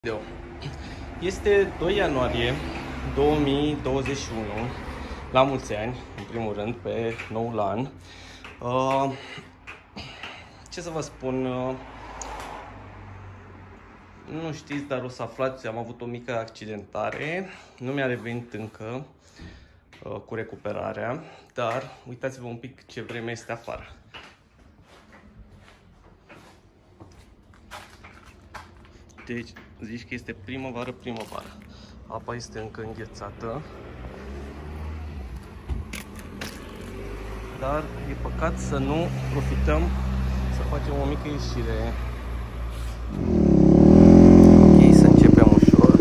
Video. Este 2 ianuarie 2021, la mulți ani, în primul rând, pe noul an. Ce să vă spun, nu știți, dar o să aflați, am avut o mică accidentare, nu mi-a revenit încă cu recuperarea, dar uitați-vă un pic ce vreme este afară. Deci, zici că este primăvară. Apa este încă înghețată. Dar e păcat să nu profităm să facem o mică ieșire. Ok, să începem ușor.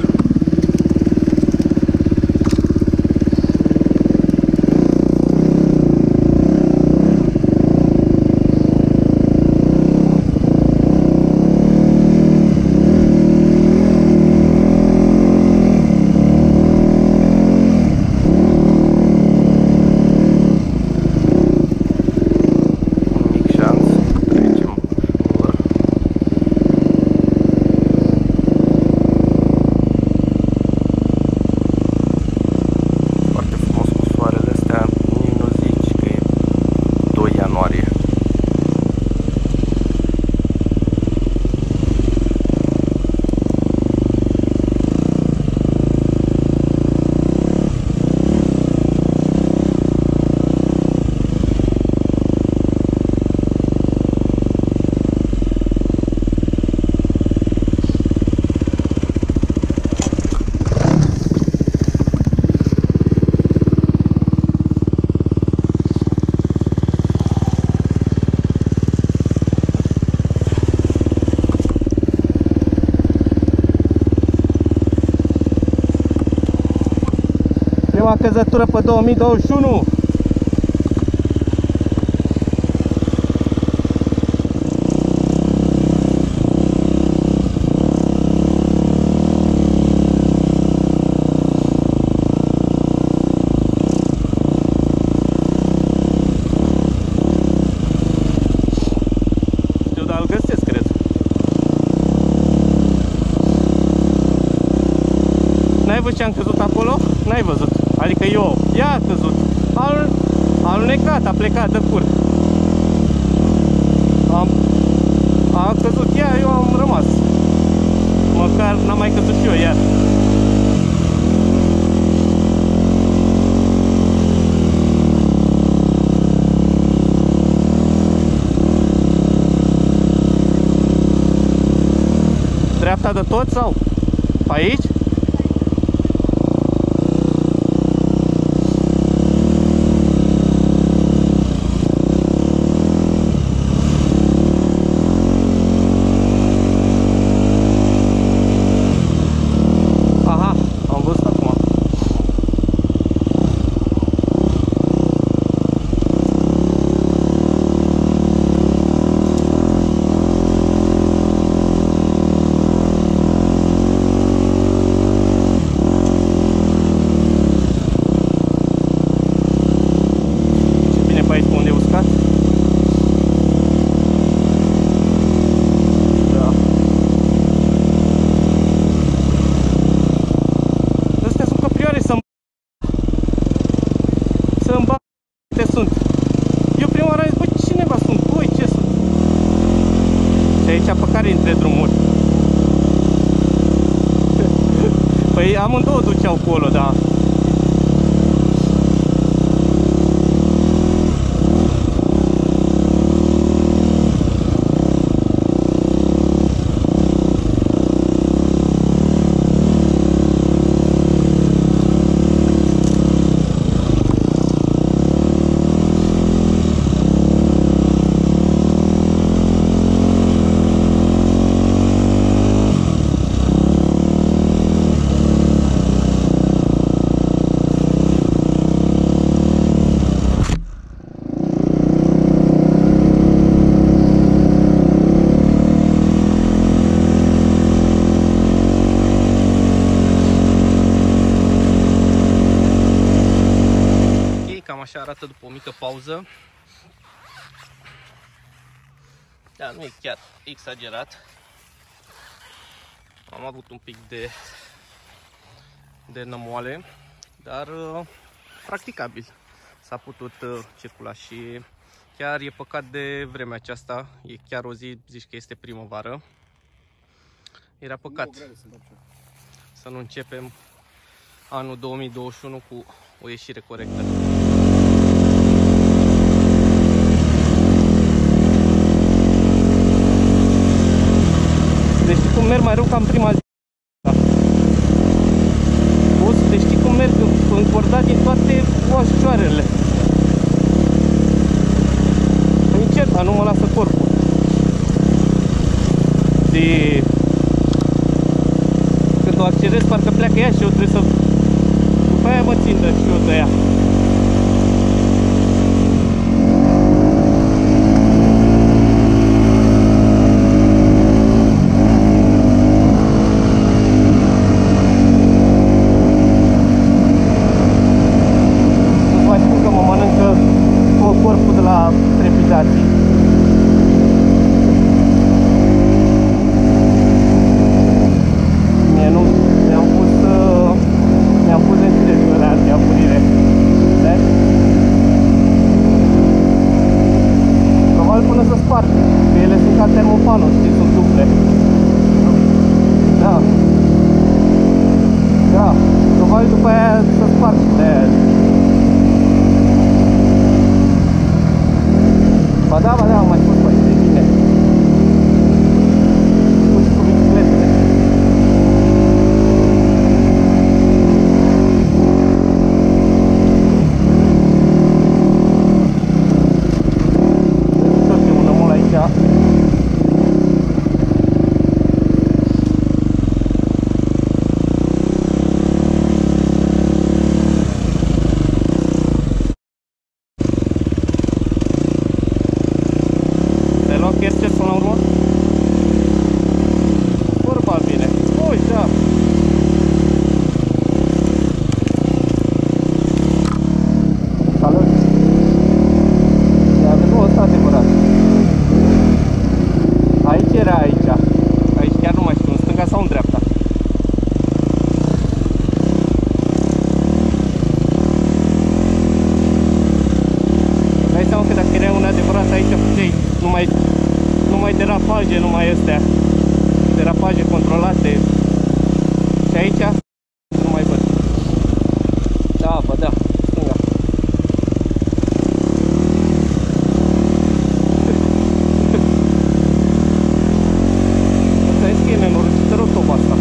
Prima căzătură pe 2021. Știu, dar îl găsesc, cred. N-ai văzut ce am căzut acolo? N-ai văzut. Adică eu, ea a căzut, a alunecat, a plecat de cur. A căzut ea, eu am rămas. Măcar n-am mai căzut și eu iar. Dreapta de tot sau? Pe aici? Sunt. Eu prima oară am zis, bă, cine vă sunt? Voi, ce sunt? Și aici pe care dintre drumuri? Păi amândouă duceau acolo, da. Cam așa arată după o mică pauză. Da, nu e chiar exagerat. Am avut un pic de nămoale, dar practicabil. S-a putut circula și chiar e păcat de vremea aceasta. E chiar o zi, zici că este primăvară. Era păcat să nu începem anul 2021 cu o ieșire corectă. Deci știi cum merg mai rău ca în prima zi. Deci știi cum merg încordat din toate oașoarele. Încet, dar nu mă lasă corpul. De... Când o accelerez, parcă pleacă ea și eu trebuie să... După aia mă țin și eu de ea. Corpul de la trepidații. Mi-am pus ventilațiile anti-apurire. Probabil până să sparg, că ele sunt ca termofanul, știi, sunt duble. Da. Da. Probabil după aia să sparg de aia. Ba da, am mai fost mai de bine. Pus cu bicicletele. Tot e un omul aici. Chercher până la urmă? Vorba bine. Uite, da. Salut! Ia vedem, ăsta adevărat. Aici era aici. Aici chiar nu mai știu, în stânga sau în dreapta. Dai seama că dacă era un adevărat aici, puteai numai derapaje, numai astea. Derapaje controlate. Și aici nu mai văd. Da, bă, da, stânga. Asta e că e nenorocită rău toba asta.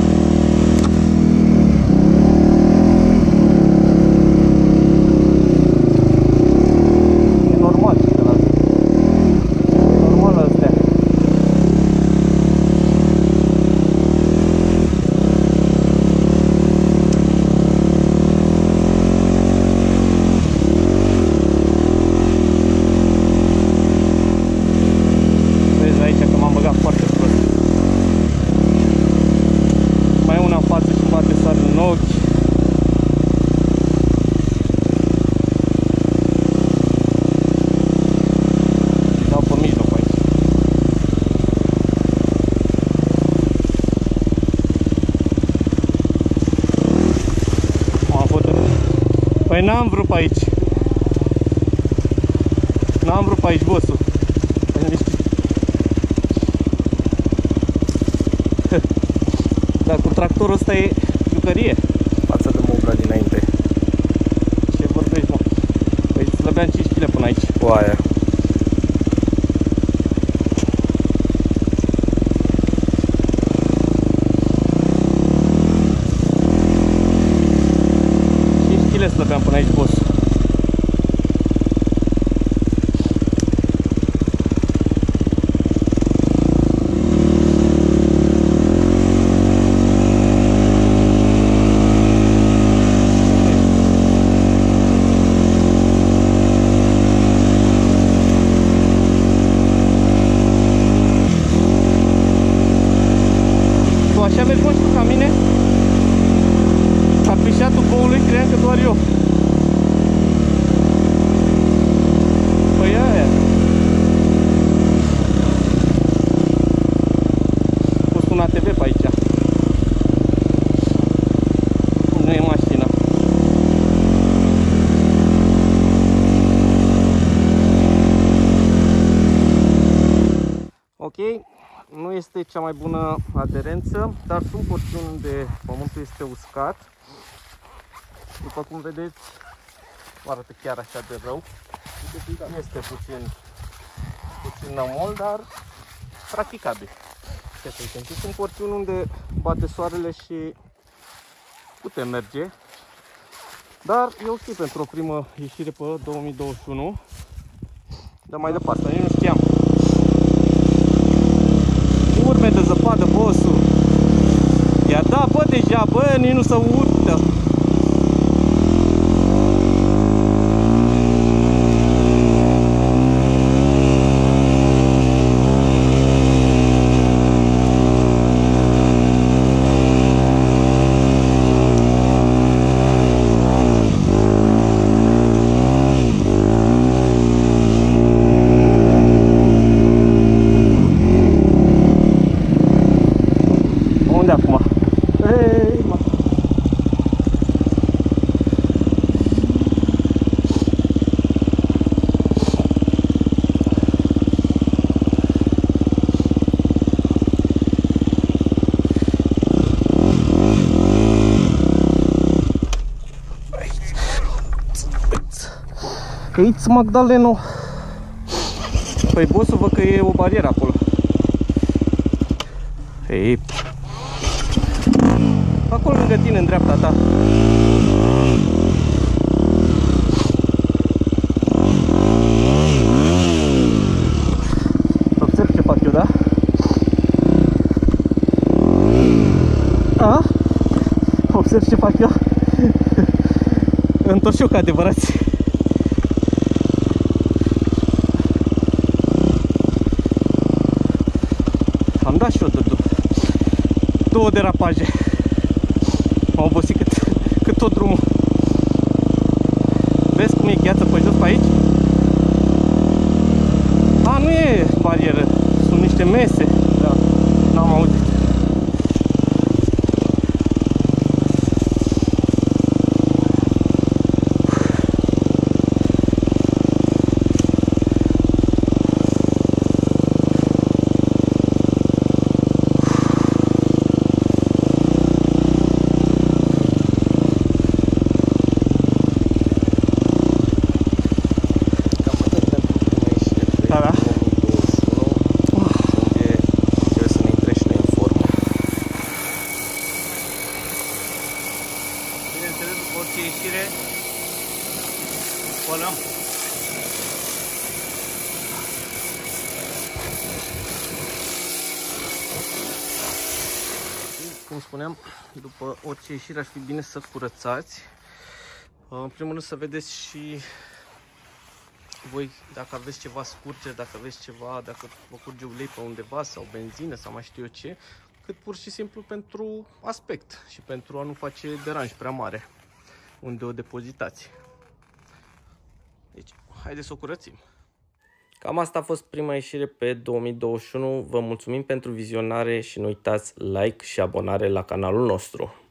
Păi n-am vrut pe aici. N-am vrut pe aici, bossul. Dar cu tractorul ăsta e jucărie față de Mobra dinainte. Ce vorbești, mă? Păi slăbeam 5 kg până aici. Cu aia. Slăbeam până aici, boss. Tu așa mergi, mă, și tu ca mine? Apișatul boului, cream că doar eu. Păi aia. Pus un ATV pe aici. este cea mai bună aderență, dar sunt porțiuni unde pământul este uscat. După cum vedeți, nu arată chiar așa de rău. Este puțin nămol, dar practicabil. Sunt porțiuni unde bate soarele și putem merge. Dar e ok pentru o primă ieșire pe 2021. Dar mai departe, nici nu știam. Urme de zăpadă, bossul. I-a dat, bă, deja, bă, nici nu se urtă. Aici, Magdaleno. Păi bossul, văd că e o barieră acolo. Ei. Acolo lângă tine, în dreapta ta. Observ ce fac eu, da? A? Observ ce fac eu? Întorșoc adevărați. Am dat și eu de două derapaje. M-am obosit cât tot drumul. Vezi cum e gheață pe jos pe aici? A, nu e barieră, sunt niște mese. Da, n-am auzit. Orice ieșire, spălăm. Cum spuneam, după orice ieșire ar fi bine să curățați. În primul rând să vedeți și voi dacă aveți ceva scurgeri, dacă aveți ceva, dacă vă curge ulei pe undeva sau benzină sau mai știu eu ce, cât pur și simplu pentru aspect și pentru a nu face deranj prea mare unde o depozitați. Deci, haideți să o curățim. Cam asta a fost prima ieșire pe 2021. Vă mulțumim pentru vizionare și nu uitați like și abonare la canalul nostru.